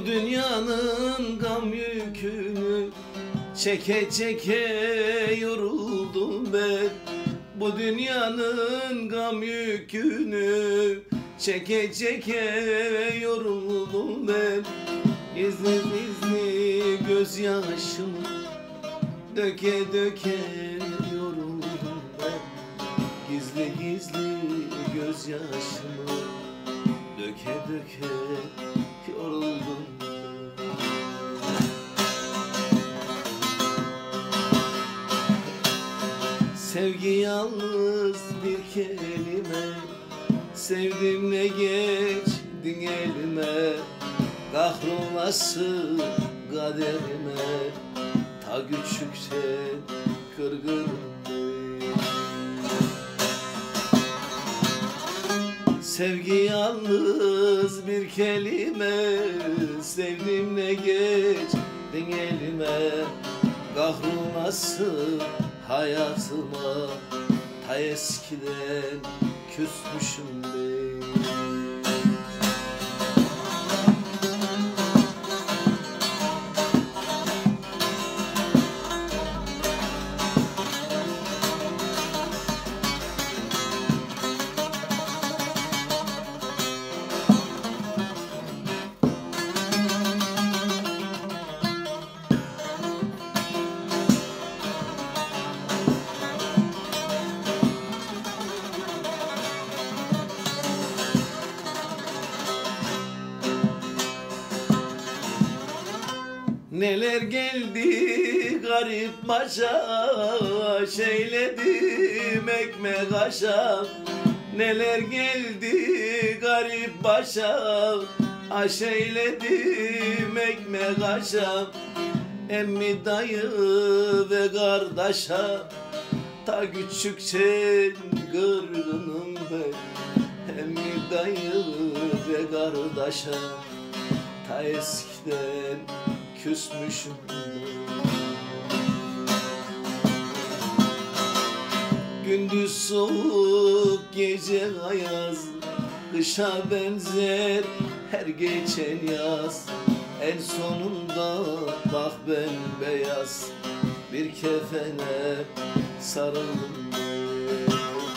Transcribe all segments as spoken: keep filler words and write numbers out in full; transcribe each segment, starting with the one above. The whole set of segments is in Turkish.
dünyanın gam yükünü çeke çeke yoruldum ben. Bu dünyanın gam yükünü çeke çeke yoruldum ben. Gizli gizli gözyaşımı döke döke yoruldum ben. Gizli gizli gözyaşımı döke döke yoruldum ben. Sevgi yalnız bir kelime, sevdim ne geçtin elime. Kahrolası kaderime, ta küçükten kırgınım. Sevgi yalnız bir kelime, sevdim ne geçtin elime. Kahrolası hayatıma, ta eskiden küsmüşüm ben. Neler geldi garip başa, şeyledim ekmek aşa. Neler geldi garip başa, şeyledim ekmek aşa. Emmi dayı ve kardeşa, ta küçükçen kırgınım ben. Emmi dayı ve kardeşa, ta eskiden küsmüşüm ben. Gündüz soğuk, gece ayaz, kışa benzer her geçen yaz. En sonunda bak ben beyaz bir kefene sarıldım ben.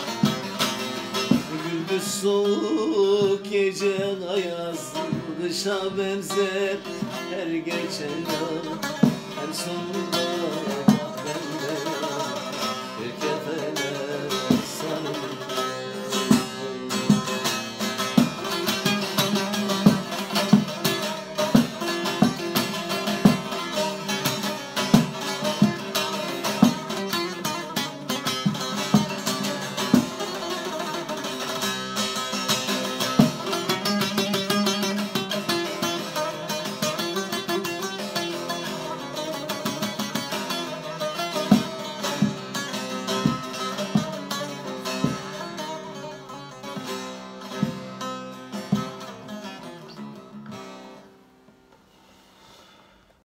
Gündüz soğuk, gece ayaz, kışa benzer her geçen yaz. En sonunda